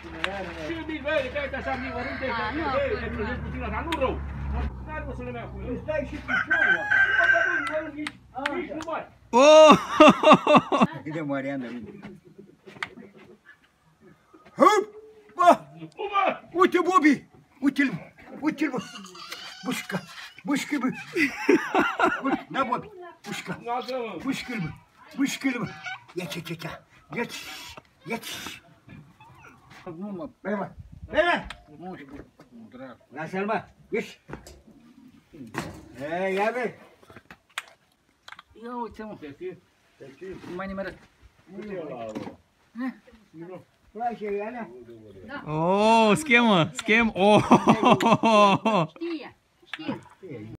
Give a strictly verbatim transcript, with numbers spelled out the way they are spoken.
Și bine, băi, că ai așa mie, oriunde, e prezent puțin la, dar nu rău. N-are mă să le mea cu el. Îți dai și piciorul acolo. Nici nu mai. Oh! Cât de măreandă. Hup! Bă! Uite, Bobby! Uite-l, uite-l, bă! Bușca! Bușcă-l, bă! Da, Bobby! Bușca! Bușcă-l, bă! Bușcă-l, bă! Ia-ți, ia-ți, ia-ți! Ia-ți! Nu, mă, pe mă! Pe mă! Lasă-l, mă! Ieși! Ei, ia, bă! Ia uite, mă! Nu mai nimeresc! Place, Iana? Oh, schemă, schem. Oh! Știe, știe.